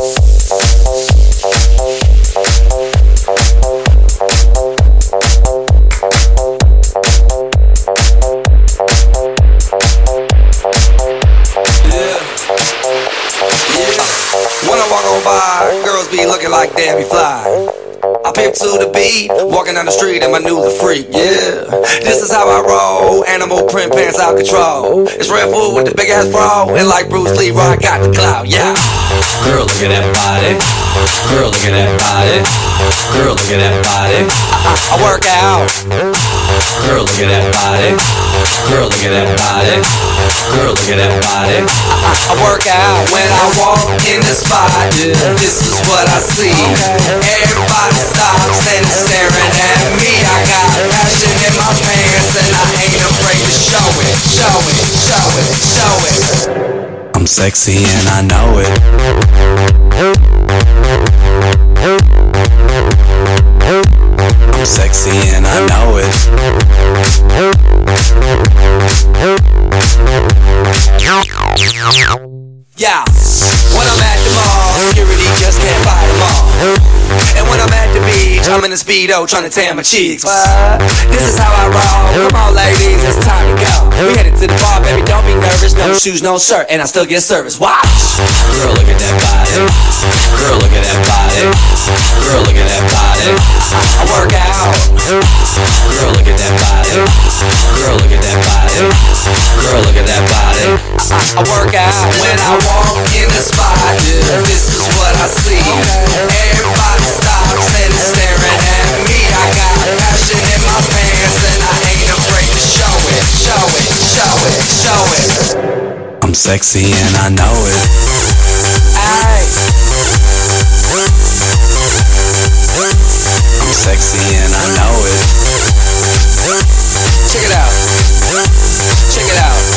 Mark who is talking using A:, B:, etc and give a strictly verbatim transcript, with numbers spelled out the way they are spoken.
A: When I walk on by, girls be looking like they be fly. I pimp to the beat, walking down the street and my new the freak, yeah. This is how I roll, animal print pants out control. It's Red Food with the big ass bra, and like Bruce Lee, I got the clout, yeah. Girl, look at that body. Girl, look at that body. Girl, look at that body. I, I, I work out. Girl, look at that body. Girl, look at that body. Girl, look at that body. I, I, I work out when I walk in the spot. Yeah, this is what I see. Everybody stops and is staring at me. I got passion in my pants and I ain't afraid to show it, show it, show it, show it. I'm sexy and I know it. I'm sexy and I know it. Yeah, when I'm at the mall, security just can't fight them all. And when I'm at the beach, I'm in a Speedo trying to tan my cheeks. What? This is how I roll. Come on ladies, it's time to go. We headed to the bar, baby, don't be nervous. No shoes, no shirt, and I still get service. Watch! Girl, look at that body. Girl, look at that body. Girl, look at that body. I, I work out. Girl, look at that body. Girl, look at that body. Girl, look at that body. I, I work out when I walk in the spot. Yeah, this is what I see. Everybody stops and is staring at me. I got passion in my pants and I ain't afraid to show it, show it, show it, show it. I'm sexy and I know it. Aye. I'm sexy and I know it. Check it out. Check it out.